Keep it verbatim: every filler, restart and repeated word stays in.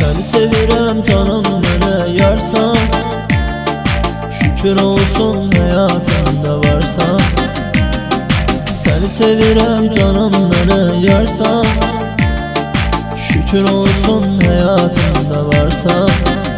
Seni sevirəm canım mənə yarsan, şükür olsun həyatımda varsan. Seni sevirəm canım mənə yarsan, şükür olsun həyatımda varsan.